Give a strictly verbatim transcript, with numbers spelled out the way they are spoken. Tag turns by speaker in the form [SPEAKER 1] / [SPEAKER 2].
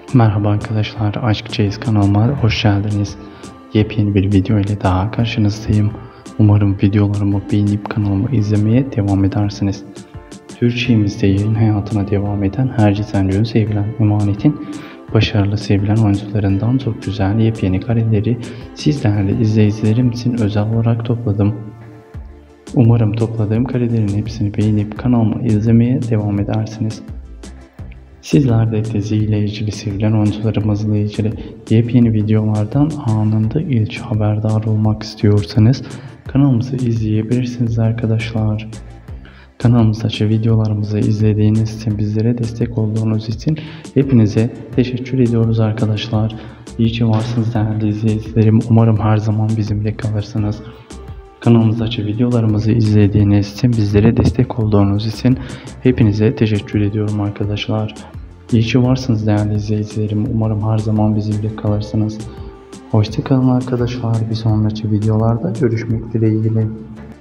[SPEAKER 1] Merhaba arkadaşlar, Aşk Çeyiz kanalıma hoş geldiniz. Yepyeni bir video ile daha karşınızdayım. Umarım videolarımı beğenip kanalımı izlemeye devam edersiniz. Türkçemizde yayın hayatına devam eden Hercai Sancı'nın sevilen Emanet'in başarılı sevilen oyuncularından çok güzel yepyeni kareleri sizlerle izleyicilerim için özel olarak topladım. Umarım topladığım karelerin hepsini beğenip kanalımı izlemeye devam edersiniz. Sizler de dizi ile ilgili, sevilen oyuncularımızla ilgili yepyeni videolardan anında ilk haberdar olmak istiyorsanız kanalımızı izleyebilirsiniz arkadaşlar. Kanalımızdaki videolarımızı izlediğiniz için, bizlere destek olduğunuz için hepinize teşekkür ediyoruz arkadaşlar. İyi ki varsınız değerli izleyicilerim. Umarım her zaman bizimle kalırsınız. Kanalımızdaki videolarımızı izlediğiniz için, bizlere destek olduğunuz için hepinize teşekkür ediyorum arkadaşlar. İyi ki varsınız değerli izleyicilerim. Umarım her zaman bizimle kalırsınız. Hoşça kalın arkadaşlar. Bir sonraki videolarda görüşmek dileğiyle.